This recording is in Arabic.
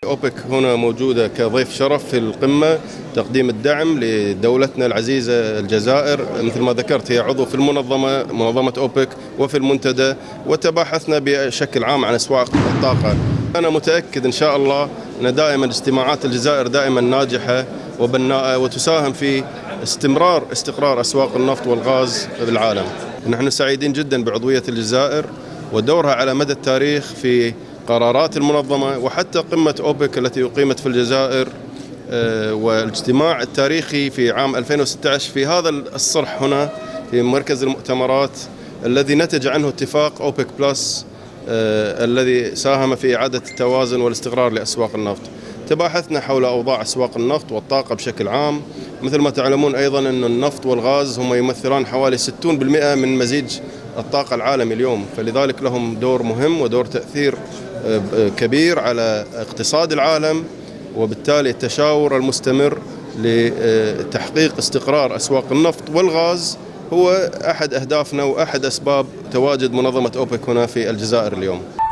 أوبك هنا موجودة كضيف شرف في القمة، تقديم الدعم لدولتنا العزيزة الجزائر. مثل ما ذكرت هي عضو في منظمة أوبك وفي المنتدى، وتباحثنا بشكل عام عن أسواق الطاقة. أنا متأكد إن شاء الله أن دائما اجتماعات الجزائر دائما ناجحة وبناءة، وتساهم في استقرار أسواق النفط والغاز بالعالم. نحن سعيدين جدا بعضوية الجزائر ودورها على مدى التاريخ في قرارات المنظمة، وحتى قمة أوبك التي أقيمت في الجزائر والاجتماع التاريخي في عام 2016 في هذا الصرح هنا في مركز المؤتمرات الذي نتج عنه اتفاق أوبك بلس الذي ساهم في إعادة التوازن والاستقرار لأسواق النفط. تباحثنا حول أوضاع أسواق النفط والطاقة بشكل عام. مثل ما تعلمون أيضا أن النفط والغاز هم يمثلان حوالي 60% من مزيج الطاقة العالمي اليوم، فلذلك لهم دور مهم ودور تأثير كبير على اقتصاد العالم، وبالتالي التشاور المستمر لتحقيق استقرار أسواق النفط والغاز هو أحد أهدافنا وأحد أسباب تواجد منظمة أوبك هنا في الجزائر اليوم.